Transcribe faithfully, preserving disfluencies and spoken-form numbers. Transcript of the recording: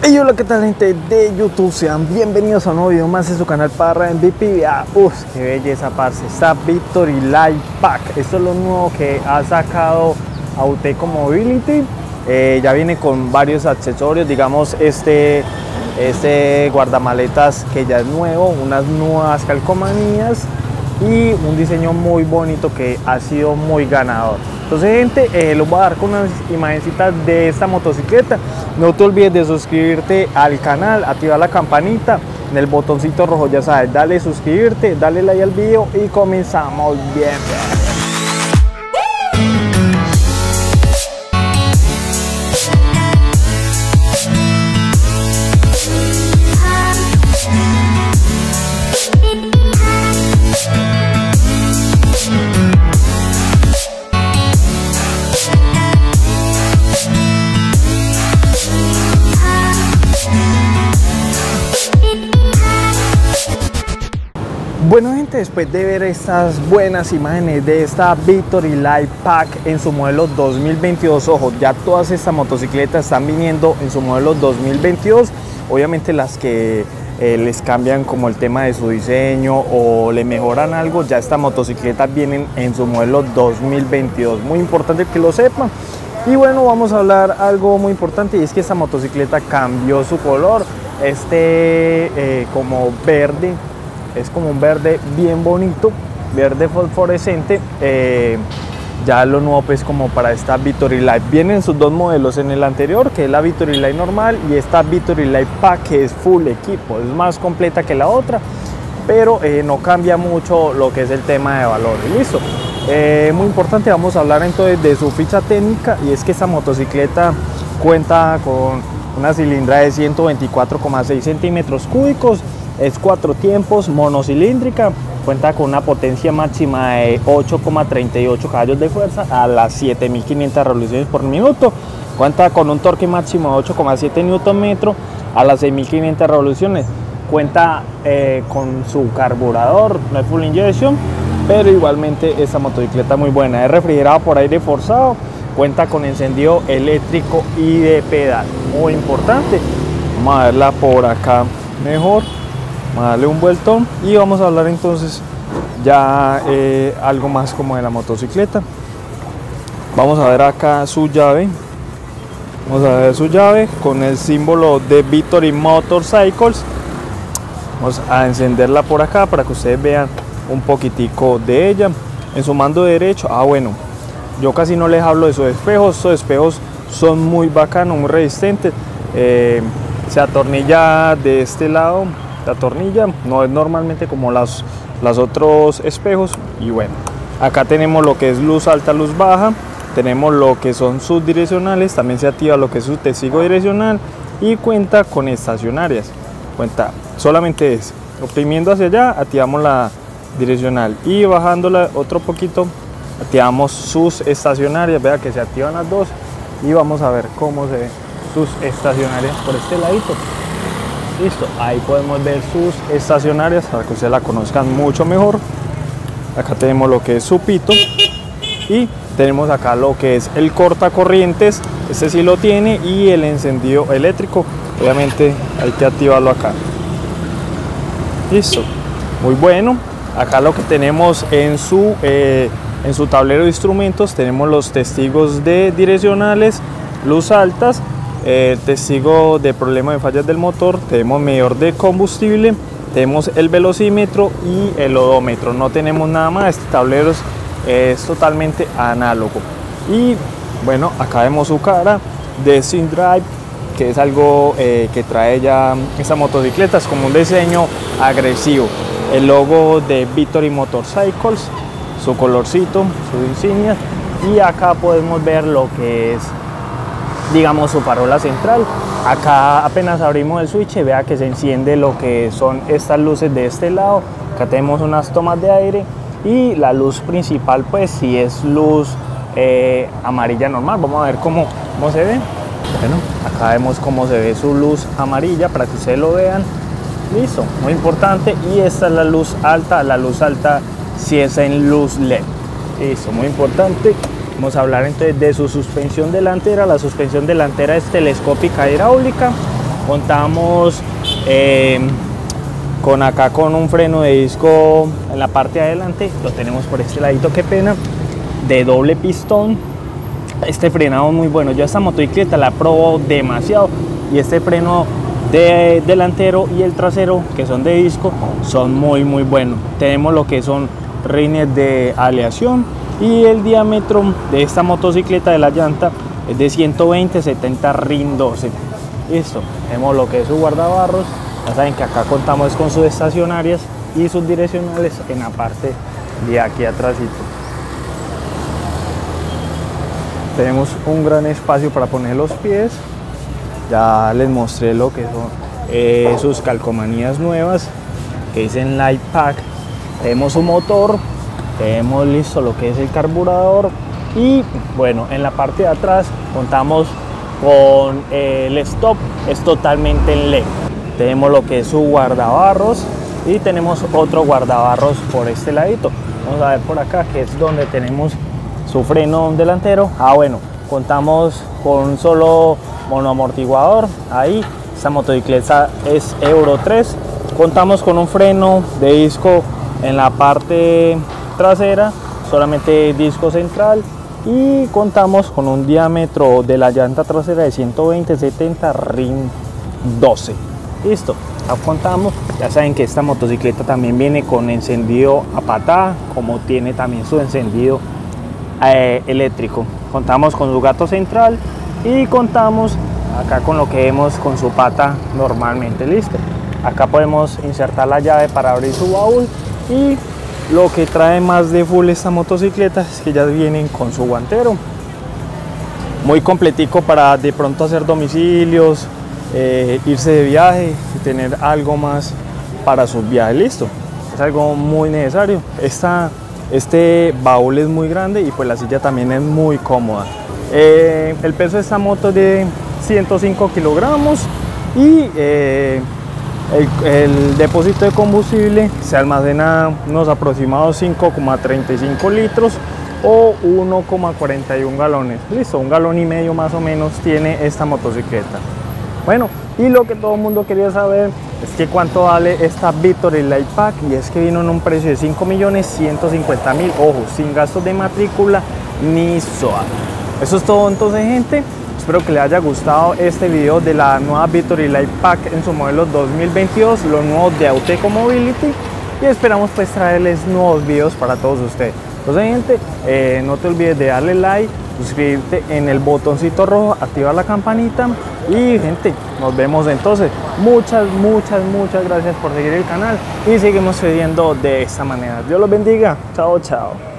Hey, hola, ¿qué tal, gente de YouTube? Sean bienvenidos a un nuevo video más en su canal Parra M V P. Ah, uf, qué belleza, parce. Está Victory Life Pack. Esto es lo nuevo que ha sacado Auteco Mobility. Eh, ya viene con varios accesorios, digamos este, este guardamaletas que ya es nuevo, unas nuevas calcomanías y un diseño muy bonito que ha sido muy ganador. Entonces, gente, eh, los voy a dar con unas imagencitas de esta motocicleta. No te olvides de suscribirte al canal, activar la campanita en el botoncito rojo, ya sabes, dale suscribirte, dale like al video y comenzamos bien. Bueno, gente, después de ver estas buenas imágenes de esta Victory Life Pack en su modelo dos mil veintidós, ojo, ya todas estas motocicletas están viniendo en su modelo dos mil veintidós, obviamente las que eh, les cambian como el tema de su diseño o le mejoran algo, ya estas motocicletas vienen en su modelo dos mil veintidós, muy importante que lo sepan. Y bueno, vamos a hablar algo muy importante, y es que esta motocicleta cambió su color, este eh, como verde. Es como un verde bien bonito, verde fosforescente. Eh, ya lo nuevo pues como para esta Victory Life. Vienen sus dos modelos, en el anterior que es la Victory Life normal y esta Victory Life Pack que es full equipo. Es más completa que la otra, pero eh, no cambia mucho lo que es el tema de valor. Listo. Eh, muy importante, vamos a hablar entonces de su ficha técnica, y es que esta motocicleta cuenta con una cilindrada de ciento veinticuatro coma seis centímetros cúbicos. Es cuatro tiempos, monocilíndrica, cuenta con una potencia máxima de ocho coma treinta y ocho caballos de fuerza a las siete mil quinientas revoluciones por minuto, cuenta con un torque máximo de ocho coma siete newton metro a las seis mil quinientas revoluciones, cuenta eh, con su carburador, no es full injection, pero igualmente esta motocicleta muy buena, es refrigerada por aire forzado, cuenta con encendido eléctrico y de pedal, muy importante. Vamos a verla por acá mejor. Vamos a darle un vueltón y vamos a hablar entonces ya eh, algo más como de la motocicleta. Vamos a ver acá su llave. Vamos a ver su llave con el símbolo de Victory Motorcycles. Vamos a encenderla por acá para que ustedes vean un poquitico de ella. En su mando derecho, ah bueno, yo casi no les hablo de sus espejos. Esos espejos son muy bacanos, muy resistentes. Eh, se atornilla de este lado. La tornilla no es normalmente como las, los otros espejos. Y bueno, acá tenemos lo que es luz alta, luz baja, tenemos lo que son subdireccionales, también se activa lo que es su testigo direccional y cuenta con estacionarias. Cuenta solamente es oprimiendo hacia allá, activamos la direccional, y bajándola otro poquito activamos sus estacionarias. Vea que se activan las dos, y vamos a ver cómo se ven sus estacionarias por este ladito. Listo, ahí podemos ver sus estacionarias para que ustedes la conozcan mucho mejor. Acá tenemos lo que es su pito, y tenemos acá lo que es el cortacorrientes, este sí lo tiene, y el encendido eléctrico, obviamente hay que activarlo acá. Listo, muy bueno. Acá lo que tenemos en su, eh, en su tablero de instrumentos, tenemos los testigos de direccionales, luz altas, el testigo de problema de fallas del motor, tenemos medidor de combustible, tenemos el velocímetro y el odómetro. No tenemos nada más, este tablero es, es totalmente análogo. Y bueno, acá vemos su cara de Sim Drive, que es algo eh, que trae ya esta motocicleta, es como un diseño agresivo. El logo de Victory Motorcycles, su colorcito, su insignia, y acá podemos ver lo que es, digamos, su farola central. Acá apenas abrimos el switch, vea que se enciende lo que son estas luces de este lado. Acá tenemos unas tomas de aire, y la luz principal pues si es luz eh, amarilla normal. Vamos a ver cómo, cómo se ve. Bueno, acá vemos cómo se ve su luz amarilla para que ustedes lo vean. Listo, muy importante. Y esta es la luz alta, la luz alta si es en luz L E D. Listo, muy importante. Vamos a hablar entonces de su suspensión delantera. La suspensión delantera es telescópica hidráulica. Contamos eh, con acá con un freno de disco en la parte de adelante, lo tenemos por este ladito, qué pena, de doble pistón. Este frenado muy bueno, yo esta motocicleta la probó demasiado y este freno de delantero y el trasero, que son de disco, son muy muy buenos. Tenemos lo que son rines de aleación y el diámetro de esta motocicleta de la llanta es de ciento veinte setenta rin doce. Listo, tenemos lo que es su guardabarros. Ya saben que acá contamos con sus estacionarias y sus direccionales en la parte de aquí atrásito. Tenemos un gran espacio para poner los pies. Ya les mostré lo que son eh, sus calcomanías nuevas que dicen Light Pack. Tenemos un motor, tenemos listo lo que es el carburador y bueno, en la parte de atrás contamos con eh, el stop, es totalmente en L E D. Tenemos lo que es su guardabarros y tenemos otro guardabarros por este ladito. Vamos a ver por acá, que es donde tenemos su freno delantero. Ah, bueno, contamos con un solo monoamortiguador. Ahí, esta motocicleta es Euro tres. Contamos con un freno de disco en la parte trasera, solamente disco central. Y contamos con un diámetro de la llanta trasera de ciento veinte setenta rin doce. Listo, ya contamos. Ya saben que esta motocicleta también viene con encendido a patada, como tiene también su encendido eh, eléctrico. Contamos con su gato central y contamos acá con lo que vemos con su pata normalmente. Listo, acá podemos insertar la llave para abrir su baúl y lo que trae más de full esta motocicleta es que ya vienen con su guantero muy completico para de pronto hacer domicilios, eh, irse de viaje y tener algo más para sus viajes. Listo, es algo muy necesario. Esta, este baúl es muy grande y pues la silla también es muy cómoda. Eh, el peso de esta moto es de ciento cinco kilogramos y eh, El, el depósito de combustible se almacena unos aproximados cinco coma treinta y cinco litros o uno coma cuarenta y uno galones. Listo, un galón y medio más o menos tiene esta motocicleta. Bueno, y lo que todo el mundo quería saber es que cuánto vale esta Victory Light Pack, y es que vino en un precio de cinco millones ciento cincuenta mil, ojo, sin gastos de matrícula ni S O A. Eso es todo entonces, gente. Espero que les haya gustado este video de la nueva Victory Light Pack en su modelo dos mil veintidós, los nuevos de Auteco Mobility, y esperamos pues traerles nuevos videos para todos ustedes. Entonces, gente, eh, no te olvides de darle like, suscribirte en el botoncito rojo, activar la campanita y, gente, nos vemos entonces. Muchas, muchas, muchas gracias por seguir el canal y seguimos subiendo de esta manera. Dios los bendiga. Chao, chao.